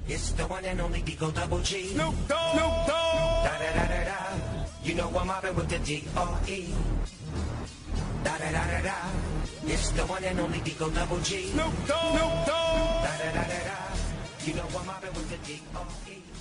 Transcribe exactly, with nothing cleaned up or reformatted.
It's the one and only Digo Double G. Snoop Dogg. Snoop Dogg. Da da da da da. You know I'm mobbing with the D R E. Da da da da da. It's the one and only Digo Double G. Snoop Dogg. Snoop Dogg. Da da da da da. You know I'm mobbing with the D R E.